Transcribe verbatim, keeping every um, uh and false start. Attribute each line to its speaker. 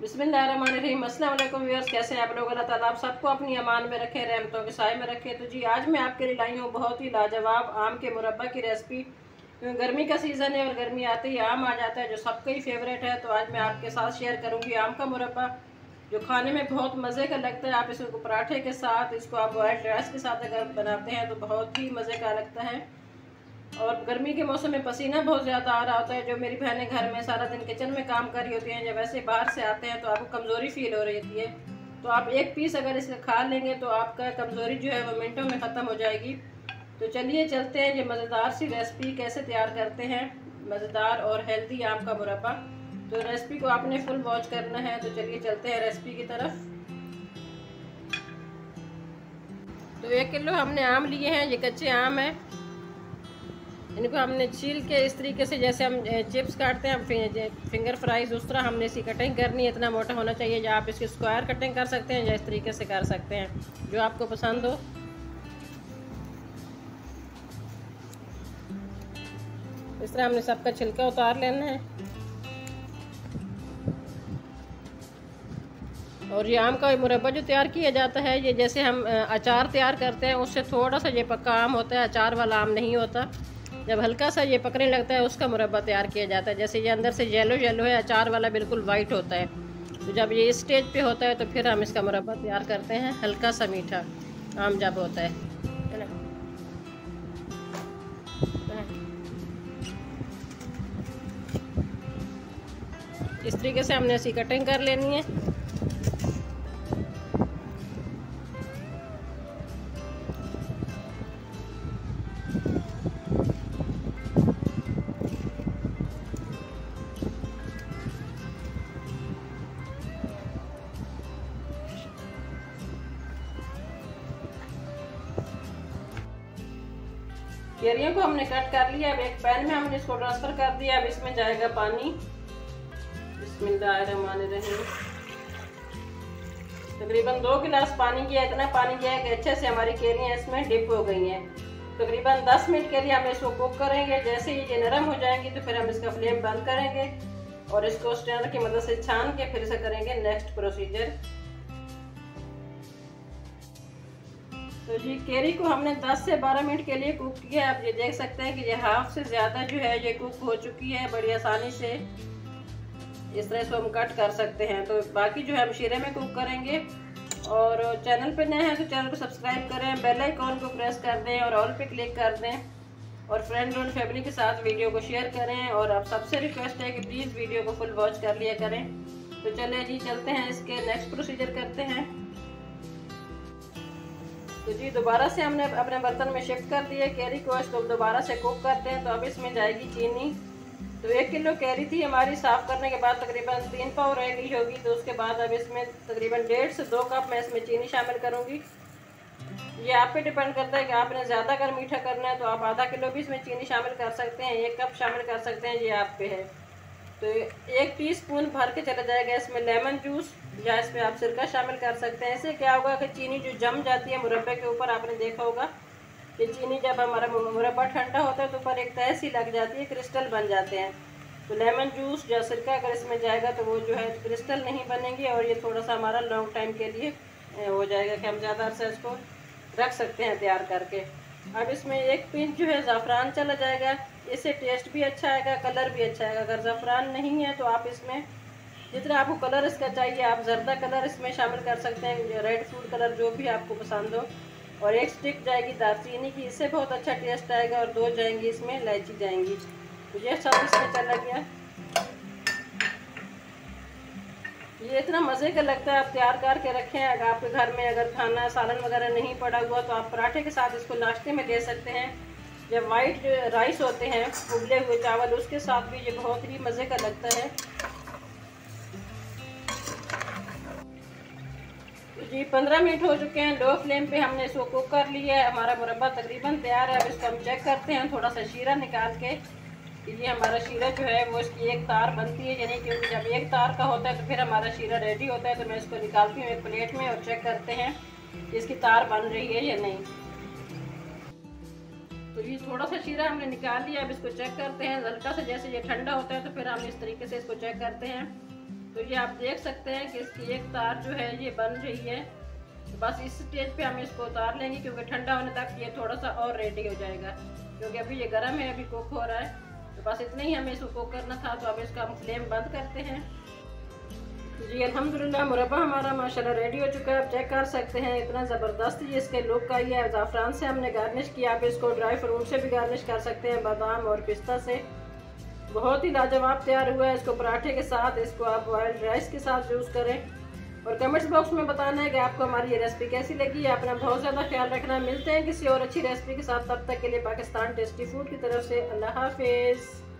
Speaker 1: बिस्मिल्लाहिर्रहमानिर्रहीम। अस्सलाम वालेकुम व्यूअर्स, कैसे हैं आप लोग। अल्लाह ताला आप सबको अपनी अमान में रखे, रहमतों के साए में रखे। तो जी आज मैं आपके लिए लाई हूँ बहुत ही लाजवाब आम के मुरब्बा की रेसिपी। गर्मी का सीज़न है और गर्मी आते ही आम आ जाता है जो सबका ही फेवरेट है। तो आज मैं आपके साथ शेयर करूँगी आम का मुरब्बा, जो खाने में बहुत मज़े का लगता है। आप इसको पराठे के साथ, इसको आप वाइट राइस के साथ अगर बनाते हैं तो बहुत ही मज़े का लगता है। और गर्मी के मौसम में पसीना बहुत ज़्यादा आ रहा होता है। जो मेरी बहनें घर में सारा दिन किचन में काम कर रही होती हैं, जब वैसे बाहर से आते हैं तो आपको कमज़ोरी फील हो रही होती है, तो आप एक पीस अगर इसे खा लेंगे तो आपका कमज़ोरी जो है वो मिनटों में ख़त्म हो जाएगी। तो चलिए चलते हैं ये मज़ेदार सी रेसिपी कैसे तैयार करते हैं, मज़ेदार और हेल्दी आम का मुरब्बा। तो रेसिपी को आपने फुल वॉच करना है। तो चलिए चलते हैं रेसिपी की तरफ। तो एक किलो हमने आम लिए हैं, ये कच्चे आम है। इनको हमने छील के इस तरीके से, जैसे हम चिप्स काटते हैं फिंगर फ्राइज, उस तरह हमने इसकी कटिंग करनी है। इतना मोटा होना चाहिए। या आप इसकी स्क्वायर कटिंग कर सकते हैं या इस तरीके से कर सकते हैं, जो आपको पसंद हो। इस तरह हमने सबका छिलका उतार लेना है। और ये आम का मुरब्बा जो तैयार किया जाता है, ये जैसे हम अचार तैयार करते हैं उससे थोड़ा सा ये पक्का आम होता है, अचार वाला आम नहीं होता। जब हल्का सा ये पकने लगता है उसका मुरब्बा तैयार किया जाता है। जैसे ये अंदर से येलो येलो है, अचार वाला बिल्कुल वाइट होता है। तो जब ये इस स्टेज पे होता है तो फिर हम इसका मुरब्बा तैयार करते हैं। हल्का सा मीठा आम जब होता है ना। इस तरीके से हमने इसकी कटिंग कर लेनी है। केरियों को हमने कट कर लिया। अब एक पैन में हमने इसको ट्रांसफर कर दिया। अब इसमें जाएगा पानी। बिस्मिल्लाहिर्रहमानिर्रहीम। तकरीबन दो गिलास पानी किया। इतना पानी किया है कि अच्छे से हमारी केरियां इसमें डिप हो गई हैं। तकरीबन दस मिनट के लिए हम इसको कुक करेंगे। जैसे ही ये नरम हो जाएंगी तो फिर हम इसका फ्लेम बंद करेंगे और इसको स्ट्रेनर की मदद से छान के फिर से करेंगे नेक्स्ट प्रोसीजर। तो जी केरी को हमने दस से बारह मिनट के लिए कुक किया है। आप ये देख सकते हैं कि ये हाफ से ज़्यादा जो है ये कुक हो चुकी है बड़ी आसानी से। इस तरह से हम कट कर सकते हैं। तो बाकी जो है हम शीरे में कुक करेंगे। और चैनल पे नए हैं तो चैनल को सब्सक्राइब करें, बेल आइकॉन को प्रेस कर दें और ऑल पे क्लिक कर दें। और फ्रेंड और फैमिली के साथ वीडियो को शेयर करें। और आप सबसे रिक्वेस्ट है कि प्लीज़ वीडियो को फुल वॉच कर लिया करें। तो चलिए जी चलते हैं, इसके नेक्स्ट प्रोसीजर करते हैं। तो जी दोबारा से हमने अपने बर्तन में शिफ्ट कर दिए केरी को। इसको दोबारा से कुक करते हैं। तो अब इसमें जाएगी चीनी। तो एक किलो केरी थी हमारी, साफ़ करने के बाद तकरीबन तीन पाव रह गई होगी। तो उसके बाद अब इसमें तकरीबन डेढ़ से दो कप मैं इसमें चीनी शामिल करूँगी। ये आप पे डिपेंड करता है कि आपने ज़्यादा अगर मीठा करना है तो आप आधा किलो भी इसमें चीनी शामिल कर सकते हैं, एक कप शामिल कर सकते हैं, ये आप पे है। तो एक टीस्पून भर के चला जाएगा इसमें लेमन जूस, या इसमें आप सिरका शामिल कर सकते हैं। इससे क्या होगा कि चीनी जो जम जाती है मुरब्बे के ऊपर, आपने देखा होगा कि चीनी जब हमारा मुरब्बा ठंडा होता है तो ऊपर एक तह सी लग जाती है, क्रिस्टल बन जाते हैं। तो लेमन जूस या सिरका अगर इसमें जाएगा तो वो जो है क्रिस्टल नहीं बनेंगे और ये थोड़ा सा हमारा लॉन्ग टाइम के लिए हो जाएगा कि हम ज़्यादा अरसा इसको रख सकते हैं तैयार करके। अब इसमें एक पिंच जो है ज़ाफ़रान चला जाएगा। इससे टेस्ट भी अच्छा आएगा, कलर भी अच्छा आएगा। अगर ज़ाफ़रान नहीं है तो आप इसमें जितना आपको कलर इसका चाहिए आप जर्दा कलर इसमें शामिल कर सकते हैं, रेड फूड कलर जो भी आपको पसंद हो। और एक स्टिक जाएगी दालचीनी की, इससे बहुत अच्छा टेस्ट आएगा। और दो जाएंगी इसमें इलायची जाएंगी। तो ये सब इसमें चला गया। ये इतना मज़े का लगता है, आप तैयार करके रखें। अगर आपके घर में अगर खाना सालन वगैरह नहीं पड़ा हुआ तो आप पराठे के साथ इसको नाश्ते में ले सकते हैं। जब वाइट राइस होते हैं उबले हुए चावल, उसके साथ भी ये बहुत ही मज़े का लगता है। जी पंद्रह मिनट हो चुके हैं, लो फ्लेम पे हमने इसको कुक कर लिया है। हमारा मुरब्बा तकरीबन तैयार है। अब इसको हम चेक करते हैं थोड़ा सा शीरा निकाल के। ये हमारा शीरा जो है वो इसकी एक तार बनती है, यानी कि जब एक तार का होता है तो फिर हमारा शीरा रेडी होता है। तो मैं इसको निकालती हूँ एक प्लेट में और चेक करते हैं इसकी तार बन रही है या नहीं। तो ये थोड़ा सा शीरा हमने निकाल लिया। अब इसको चेक करते हैं हल्का सा, जैसे ये ठंडा होता है तो फिर हम इस तरीके से इसको चेक करते हैं। तो तो ये आप देख सकते हैं कि इसकी एक तार जो है ये बन रही है। तो बस इस स्टेज पे हम इसको उतार लेंगे, क्योंकि ठंडा होने तक ये थोड़ा सा और रेडी हो जाएगा, क्योंकि अभी ये गर्म है, अभी कुक हो रहा है। तो बस इतना ही हमें इसको कुक करना था। तो अब इसका हम फ्लेम बंद करते हैं। जी अल्हम्दुलिल्लाह मुरब्बा हमारा माशाल्लाह रेडी हो चुका है। आप चेक कर सकते हैं इतना ज़बरदस्त ये इसके लुक आई है। ज़ाफ़रान से हमने गार्निश किया, आप इसको ड्राई फ्रूट से भी गार्निश कर सकते हैं, बादाम और पिस्ता से। बहुत ही लाजवाब तैयार हुआ है। इसको पराठे के साथ, इसको आप बॉइल्ड राइस के साथ यूज़ करें। और कमेंट्स बॉक्स में बताना है कि आपको हमारी ये रेसिपी कैसी लगी। अपना बहुत ज़्यादा ख्याल रखना। मिलते हैं किसी और अच्छी रेसिपी के साथ, तब तक के लिए पाकिस्तान टेस्टी फूड की तरफ से अल्लाह हाफिज़।